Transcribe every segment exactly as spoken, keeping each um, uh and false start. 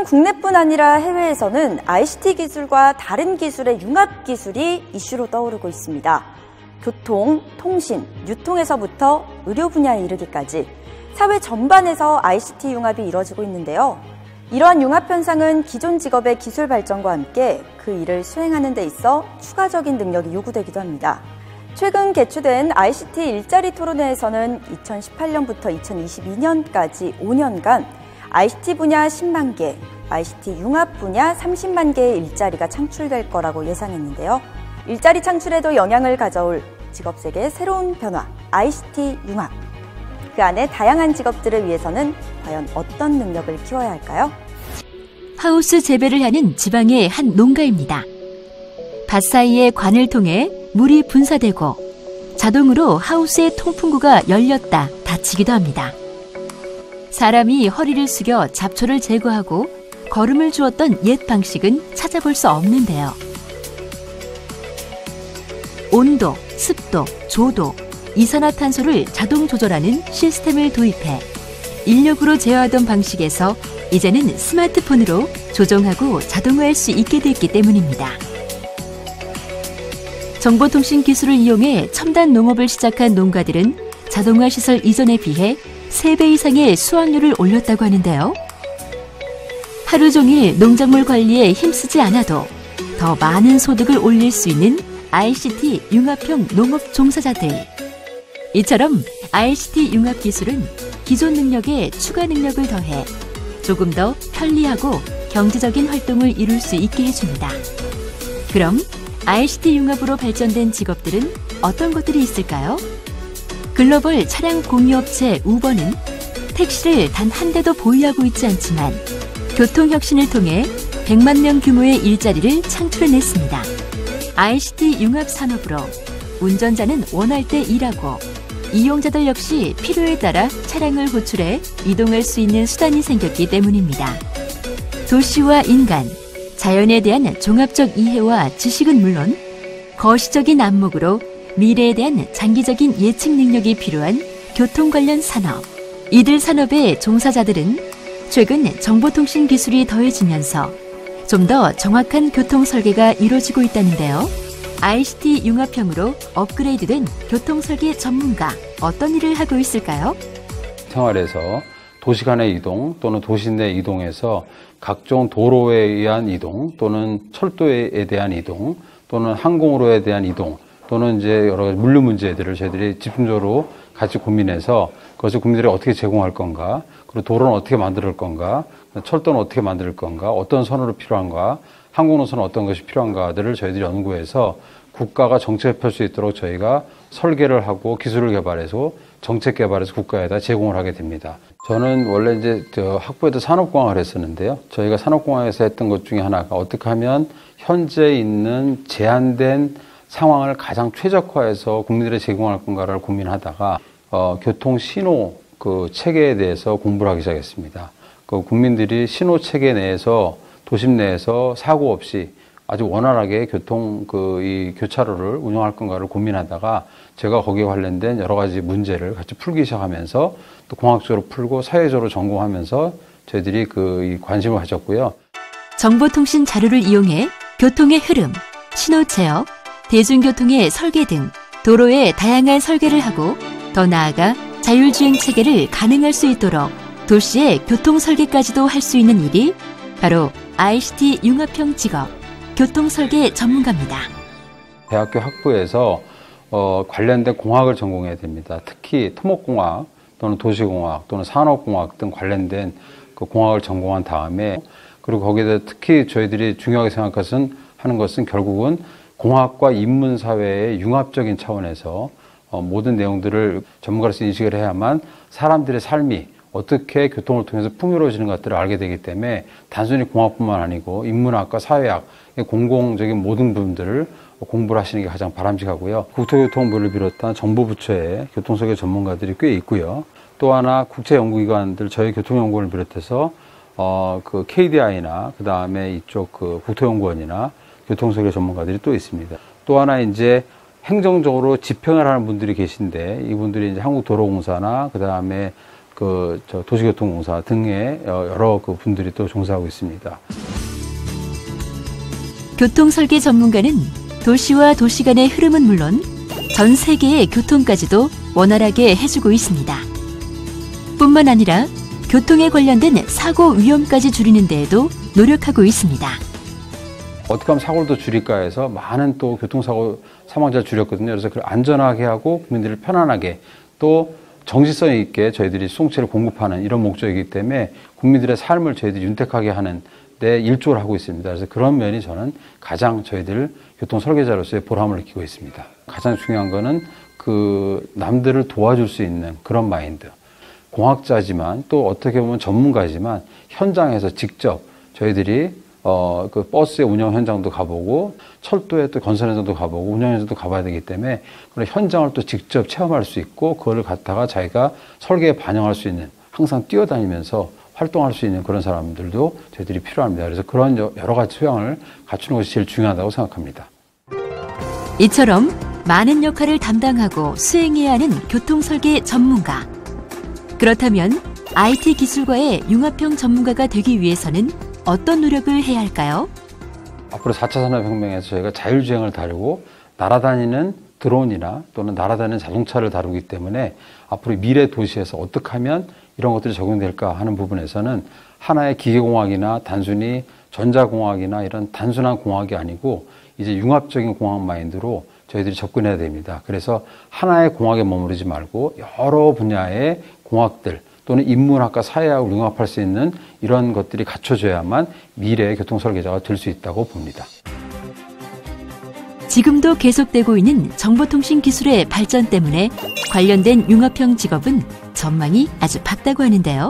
국내뿐 아니라 해외에서는 아이씨티 기술과 다른 기술의 융합 기술이 이슈로 떠오르고 있습니다. 교통, 통신, 유통에서부터 의료 분야에 이르기까지 사회 전반에서 아이씨티 융합이 이뤄지고 있는데요. 이러한 융합 현상은 기존 직업의 기술 발전과 함께 그 일을 수행하는 데 있어 추가적인 능력이 요구되기도 합니다. 최근 개최된 아이씨티 일자리 토론회에서는 이천십팔 년부터 이천이십이 년까지 오 년간 아이씨티 분야 십만 개, 아이씨티 융합 분야 삼십만 개의 일자리가 창출될 거라고 예상했는데요. 일자리 창출에도 영향을 가져올 직업 세계의 새로운 변화, 아이씨티 융합. 그 안에 다양한 직업들을 위해서는 과연 어떤 능력을 키워야 할까요? 하우스 재배를 하는 지방의 한 농가입니다. 밭 사이의 관을 통해 물이 분사되고 자동으로 하우스의 통풍구가 열렸다 닫히기도 합니다. 사람이 허리를 숙여 잡초를 제거하고 거름을 주었던 옛 방식은 찾아볼 수 없는데요. 온도, 습도, 조도, 이산화탄소를 자동 조절하는 시스템을 도입해 인력으로 제어하던 방식에서 이제는 스마트폰으로 조정하고 자동화할 수 있게 됐기 때문입니다. 정보통신 기술을 이용해 첨단 농업을 시작한 농가들은 자동화 시설 이전에 비해 세 배 이상의 수확률을 올렸다고 하는데요. 하루 종일 농작물 관리에 힘쓰지 않아도 더 많은 소득을 올릴 수 있는 아이씨티 융합형 농업 종사자들. 이처럼 아이씨티 융합 기술은 기존 능력에 추가 능력을 더해 조금 더 편리하고 경제적인 활동을 이룰 수 있게 해줍니다. 그럼 아이씨티 융합으로 발전된 직업들은 어떤 것들이 있을까요? 글로벌 차량 공유업체 우버는 택시를 단 한 대도 보유하고 있지 않지만 교통혁신을 통해 백만 명 규모의 일자리를 창출해냈습니다. 아이씨티 융합 산업으로 운전자는 원할 때 일하고 이용자들 역시 필요에 따라 차량을 호출해 이동할 수 있는 수단이 생겼기 때문입니다. 도시와 인간, 자연에 대한 종합적 이해와 지식은 물론 거시적인 안목으로 미래에 대한 장기적인 예측 능력이 필요한 교통 관련 산업. 이들 산업의 종사자들은 최근 정보통신 기술이 더해지면서 좀 더 정확한 교통 설계가 이루어지고 있다는데요. 아이씨티 융합형으로 업그레이드된 교통 설계 전문가, 어떤 일을 하고 있을까요? 생활에서 도시 간의 이동 또는 도시 내 이동에서 각종 도로에 의한 이동 또는 철도에 대한 이동 또는 항공으로에 대한 이동 또는 이제 여러 가지 물류 문제들을 저희들이 집중적으로 같이 고민해서 그것을 국민들이 어떻게 제공할 건가, 그리고 도로는 어떻게 만들 건가, 철도는 어떻게 만들 건가, 어떤 선으로 필요한가, 항공노선은 어떤 것이 필요한가들을 저희들이 연구해서 국가가 정책을 펼 수 있도록 저희가 설계를 하고 기술을 개발해서 정책 개발해서 국가에다 제공을 하게 됩니다. 저는 원래 이제 저 학부에도 산업공학을 했었는데요. 저희가 산업공학에서 했던 것 중에 하나가 어떻게 하면 현재 있는 제한된 상황을 가장 최적화해서 국민들에 제공할 건가를 고민하다가 어, 교통 신호 그 체계에 대해서 공부를 하기 시작했습니다. 그 국민들이 신호 체계 내에서 도심 내에서 사고 없이 아주 원활하게 교통 그 이 교차로를 운영할 건가를 고민하다가 제가 거기에 관련된 여러 가지 문제를 같이 풀기 시작하면서 또 공학적으로 풀고 사회적으로 전공하면서 저희들이 그 이 관심을 가졌고요. 정보통신 자료를 이용해 교통의 흐름, 신호 제어, 대중교통의 설계 등 도로의 다양한 설계를 하고 더 나아가 자율주행 체계를 가능할 수 있도록 도시의 교통 설계까지도 할 수 있는 일이 바로 아이씨티 융합형 직업, 교통설계 전문가입니다. 대학교 학부에서 어, 관련된 공학을 전공해야 됩니다. 특히 토목공학 또는 도시공학 또는 산업공학 등 관련된 그 공학을 전공한 다음에 그리고 거기에 특히 저희들이 중요하게 생각하는 하는 것은 결국은 공학과 인문사회의 융합적인 차원에서 어, 모든 내용들을 전문가로서 인식을 해야만 사람들의 삶이 어떻게 교통을 통해서 풍요로워지는 것들을 알게 되기 때문에 단순히 공학뿐만 아니고 인문학과 사회학, 공공적인 모든 부분들을 공부를 하시는 게 가장 바람직하고요. 국토교통부를 비롯한 정부부처의 교통설계 전문가들이 꽤 있고요. 또 하나 국제연구기관들, 저희 교통연구원을 비롯해서 어, 그 케이디아이나 그 다음에 이쪽 그 국토연구원이나 교통설계 전문가들이 또 있습니다. 또 하나 이제 행정적으로 집행을 하는 분들이 계신데 이분들이 이제 한국도로공사나 그 다음에 그 저 도시교통공사 등의 여러 그 분들이 또 종사하고 있습니다. 교통설계 전문가는 도시와 도시 간의 흐름은 물론 전 세계의 교통까지도 원활하게 해주고 있습니다. 뿐만 아니라 교통에 관련된 사고 위험까지 줄이는 데에도 노력하고 있습니다. 어떻게 하면 사고를 더 줄일까 해서 많은 또 교통사고 사망자를 줄였거든요. 그래서 그걸 안전하게 하고 국민들을 편안하게 또 정시성 있게 저희들이 수송체를 공급하는 이런 목적이기 때문에 국민들의 삶을 저희들이 윤택하게 하는 데 일조를 하고 있습니다. 그래서 그런 면이 저는 가장 저희들 교통 설계자로서의 보람을 느끼고 있습니다. 가장 중요한 거는 그 남들을 도와줄 수 있는 그런 마인드. 공학자지만 또 어떻게 보면 전문가지만 현장에서 직접 저희들이 어, 그 버스의 운영 현장도 가보고 철도의 또 건설 현장도 가보고 운영 현장도 가봐야 되기 때문에 그런 현장을 또 직접 체험할 수 있고 그거를 갖다가 자기가 설계에 반영할 수 있는 항상 뛰어다니면서 활동할 수 있는 그런 사람들도 저희들이 필요합니다. 그래서 그런 여러 가지 소양을 갖추는 것이 제일 중요하다고 생각합니다. 이처럼 많은 역할을 담당하고 수행해야 하는 교통설계 전문가. 그렇다면 아이티 기술과의 융합형 전문가가 되기 위해서는 어떤 노력을 해야 할까요? 앞으로 사 차 산업혁명에서 저희가 자율주행을 다루고 날아다니는 드론이나 또는 날아다니는 자동차를 다루기 때문에 앞으로 미래 도시에서 어떻게 하면 이런 것들이 적용될까 하는 부분에서는 하나의 기계공학이나 단순히 전자공학이나 이런 단순한 공학이 아니고 이제 융합적인 공학 마인드로 저희들이 접근해야 됩니다. 그래서 하나의 공학에 머무르지 말고 여러 분야의 공학들 또는 인문학과 사회학을 융합할 수 있는 이런 것들이 갖춰져야만 미래의 교통설계자가 될 수 있다고 봅니다. 지금도 계속되고 있는 정보통신 기술의 발전 때문에 관련된 융합형 직업은 전망이 아주 밝다고 하는데요.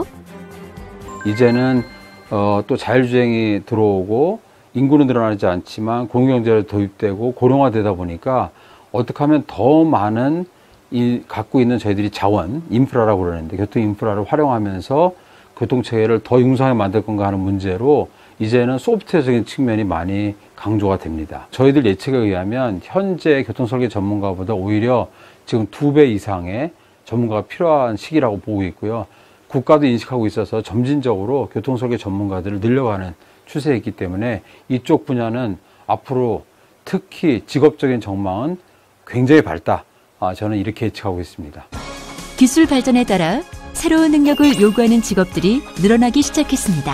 이제는 어, 또 자율주행이 들어오고 인구는 늘어나지 않지만 공유경제가 도입되고 고령화되다 보니까 어떻게 하면 더 많은 이 갖고 있는 저희들이 자원, 인프라라고 그러는데 교통 인프라를 활용하면서 교통체계를 더 융성하게 만들 건가 하는 문제로 이제는 소프트웨어적인 측면이 많이 강조가 됩니다. 저희들 예측에 의하면 현재 교통설계 전문가보다 오히려 지금 두 배 이상의 전문가가 필요한 시기라고 보고 있고요. 국가도 인식하고 있어서 점진적으로 교통설계 전문가들을 늘려가는 추세에 있기 때문에 이쪽 분야는 앞으로 특히 직업적인 전망은 굉장히 밝다. 아, 저는 이렇게 예측하고 있습니다. 기술 발전에 따라 새로운 능력을 요구하는 직업들이 늘어나기 시작했습니다.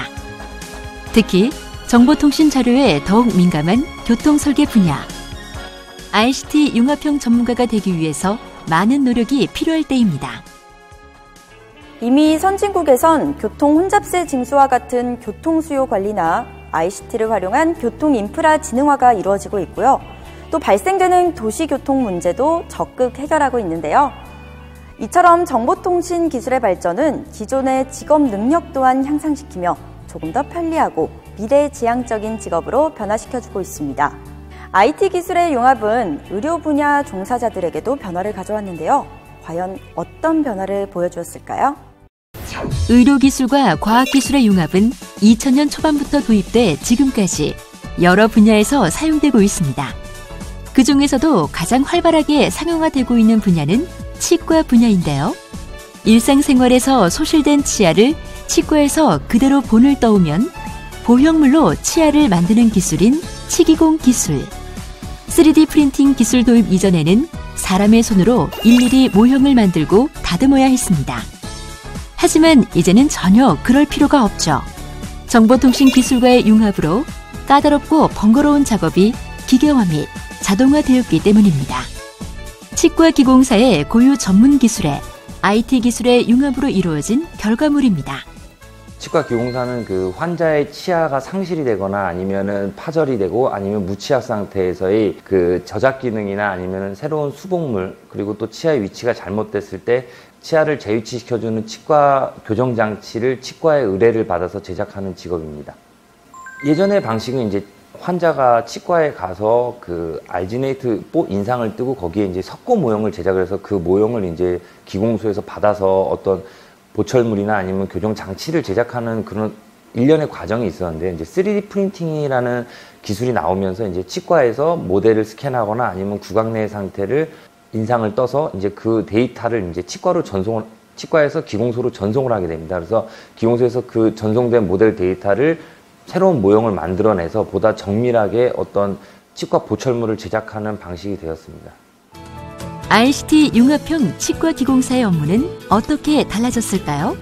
특히 정보통신 자료에 더욱 민감한 교통설계 분야. 아이씨티 융합형 전문가가 되기 위해서 많은 노력이 필요할 때입니다. 이미 선진국에선 교통 혼잡세 징수와 같은 교통수요 관리나 아이씨티를 활용한 교통 인프라 진흥화가 이루어지고 있고요. 또 발생되는 도시교통 문제도 적극 해결하고 있는데요. 이처럼 정보통신 기술의 발전은 기존의 직업 능력 또한 향상시키며 조금 더 편리하고 미래지향적인 직업으로 변화시켜주고 있습니다. 아이티 기술의 융합은 의료 분야 종사자들에게도 변화를 가져왔는데요. 과연 어떤 변화를 보여주었을까요? 의료기술과 과학기술의 융합은 이천 년 초반부터 도입돼 지금까지 여러 분야에서 사용되고 있습니다. 그 중에서도 가장 활발하게 상용화되고 있는 분야는 치과 분야인데요. 일상생활에서 소실된 치아를 치과에서 그대로 본을 떠오면 보형물로 치아를 만드는 기술인 치기공 기술. 쓰리디 프린팅 기술 도입 이전에는 사람의 손으로 일일이 모형을 만들고 다듬어야 했습니다. 하지만 이제는 전혀 그럴 필요가 없죠. 정보통신 기술과의 융합으로 까다롭고 번거로운 작업이 기계화 및 자동화되었기 때문입니다. 치과기공사의 고유 전문 기술에 아이티 기술의 융합으로 이루어진 결과물입니다. 치과기공사는 그 환자의 치아가 상실이 되거나 아니면은 파절이 되고 아니면 무치아 상태에서의 그 저작 기능이나 아니면은 새로운 수복물 그리고 또 치아의 위치가 잘못됐을 때 치아를 재위치시켜주는 치과 교정 장치를 치과의 의뢰를 받아서 제작하는 직업입니다. 예전의 방식은 이제 환자가 치과에 가서 그 알지네이트 뽀 인상을 뜨고 거기에 이제 석고 모형을 제작을 해서 그 모형을 이제 기공소에서 받아서 어떤 보철물이나 아니면 교정 장치를 제작하는 그런 일련의 과정이 있었는데 이제 쓰리디 프린팅이라는 기술이 나오면서 이제 치과에서 모델을 스캔하거나 아니면 구강 내 상태를 인상을 떠서 이제 그 데이터를 이제 치과로 전송을 치과에서 기공소로 전송을 하게 됩니다. 그래서 기공소에서 그 전송된 모델 데이터를 새로운 모형을 만들어내서 보다 정밀하게 어떤 치과 보철물을 제작하는 방식이 되었습니다. 아이씨티 융합형 치과 기공사의 업무는 어떻게 달라졌을까요?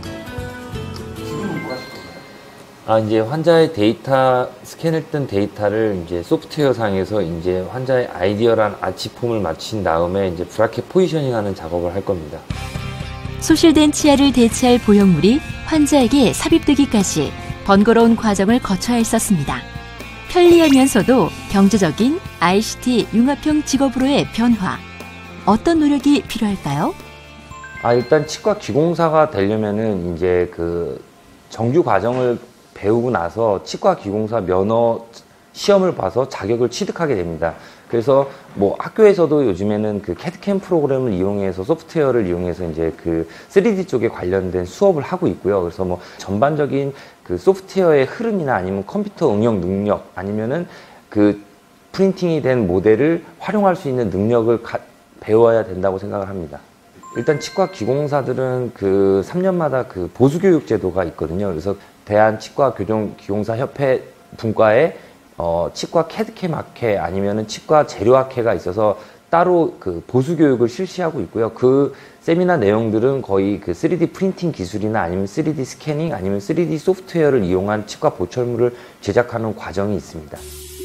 아, 이제 환자의 데이터, 스캔했던 데이터를 이제 소프트웨어 상에서 이제 환자의 아이디어란 아치폼을 맞춘 다음에 이제 브라켓 포지셔닝 하는 작업을 할 겁니다. 소실된 치아를 대체할 보형물이 환자에게 삽입되기까지 번거로운 과정을 거쳐야 했었습니다. 편리하면서도 경제적인 아이씨티 융합형 직업으로의 변화. 어떤 노력이 필요할까요? 아, 일단 치과 기공사가 되려면은 이제 그 정규 과정을 배우고 나서 치과 기공사 면허 시험을 봐서 자격을 취득하게 됩니다. 그래서 뭐 학교에서도 요즘에는 그 캐드캠 프로그램을 이용해서 소프트웨어를 이용해서 이제 그 쓰리디 쪽에 관련된 수업을 하고 있고요. 그래서 뭐 전반적인 그 소프트웨어의 흐름이나 아니면 컴퓨터 응용 능력 아니면은 그 프린팅이 된 모델을 활용할 수 있는 능력을 가, 배워야 된다고 생각을 합니다. 일단 치과 기공사들은 그 삼 년마다 그 보수교육 제도가 있거든요. 그래서 대한치과교정기공사협회 분과에 어, 치과 캐드캠 학회 아니면은 치과 재료학회가 있어서 따로 그 보수교육을 실시하고 있고요. 그 세미나 내용들은 거의 그 쓰리디 프린팅 기술이나 아니면 쓰리디 스캐닝 아니면 쓰리디 소프트웨어를 이용한 치과 보철물을 제작하는 과정이 있습니다.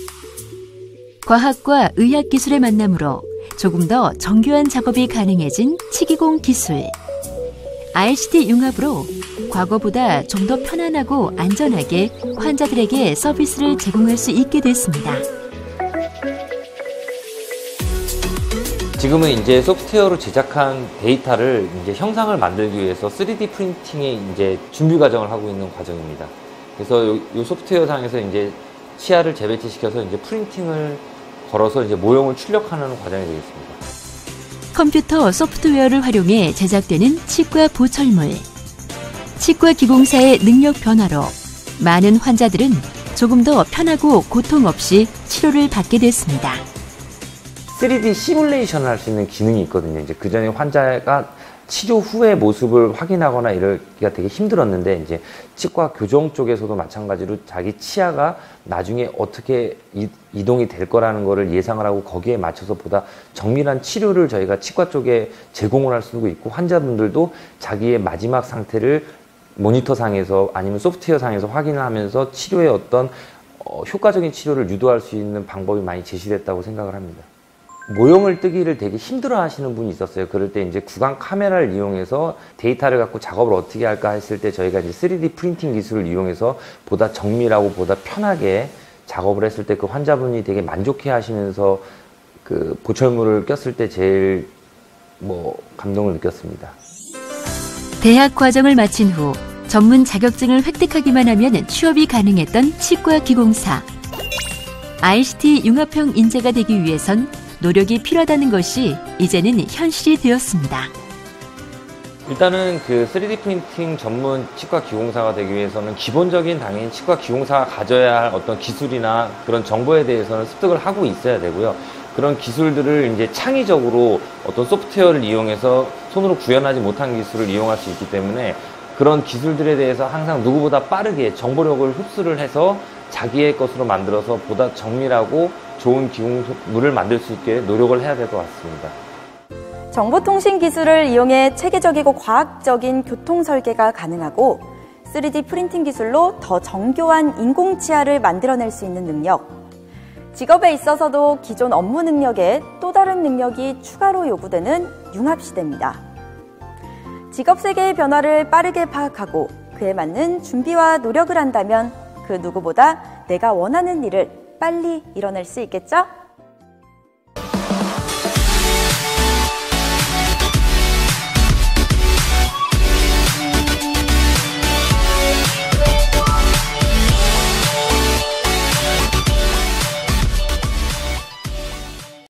과학과 의학 기술의 만남으로 조금 더 정교한 작업이 가능해진 치기공 기술. 아이씨티 융합으로 과거보다 좀 더 편안하고 안전하게 환자들에게 서비스를 제공할 수 있게 됐습니다. 지금은 이제 소프트웨어로 제작한 데이터를 이제 형상을 만들기 위해서 쓰리디 프린팅의 이제 준비 과정을 하고 있는 과정입니다. 그래서 요, 요 소프트웨어 상에서 이제 치아를 재배치시켜서 이제 프린팅을 걸어서 이제 모형을 출력하는 과정이 되겠습니다. 컴퓨터 소프트웨어를 활용해 제작되는 치과 보철물. 치과 기공사의 능력 변화로 많은 환자들은 조금 더 편하고 고통 없이 치료를 받게 됐습니다. 쓰리디 시뮬레이션을 할 수 있는 기능이 있거든요. 이제 그 전에 환자가 치료 후의 모습을 확인하거나 이러기가 되게 힘들었는데 이제 치과 교정 쪽에서도 마찬가지로 자기 치아가 나중에 어떻게 이, 이동이 될 거라는 거를 예상을 하고 거기에 맞춰서 보다 정밀한 치료를 저희가 치과 쪽에 제공을 할 수도 있고 환자분들도 자기의 마지막 상태를 모니터 상에서 아니면 소프트웨어 상에서 확인을 하면서 치료의 어떤 어, 효과적인 치료를 유도할 수 있는 방법이 많이 제시됐다고 생각을 합니다. 모형을 뜨기를 되게 힘들어 하시는 분이 있었어요. 그럴 때 이제 구강 카메라를 이용해서 데이터를 갖고 작업을 어떻게 할까 했을 때 저희가 이제 쓰리디 프린팅 기술을 이용해서 보다 정밀하고 보다 편하게 작업을 했을 때 그 환자분이 되게 만족해 하시면서 그 보철물을 꼈을 때 제일 뭐 감동을 느꼈습니다. 대학 과정을 마친 후 전문 자격증을 획득하기만 하면 취업이 가능했던 치과 기공사. 아이씨티 융합형 인재가 되기 위해선 노력이 필요하다는 것이 이제는 현실이 되었습니다. 일단은 그 쓰리디 프린팅 전문 치과 기공사가 되기 위해서는 기본적인 당연히 치과 기공사가 가져야 할 어떤 기술이나 그런 정보에 대해서는 습득을 하고 있어야 되고요. 그런 기술들을 이제 창의적으로 어떤 소프트웨어를 이용해서 손으로 구현하지 못한 기술을 이용할 수 있기 때문에 그런 기술들에 대해서 항상 누구보다 빠르게 정보력을 흡수를 해서 자기의 것으로 만들어서 보다 정밀하고 좋은 기공물을 만들 수 있게 노력을 해야 될 것 같습니다. 정보통신 기술을 이용해 체계적이고 과학적인 교통 설계가 가능하고 쓰리디 프린팅 기술로 더 정교한 인공치아를 만들어낼 수 있는 능력. 직업에 있어서도 기존 업무 능력에 또 다른 능력이 추가로 요구되는 융합시대입니다. 직업 세계의 변화를 빠르게 파악하고 그에 맞는 준비와 노력을 한다면 그 누구보다 내가 원하는 일을 빨리 이뤄낼 수 있겠죠?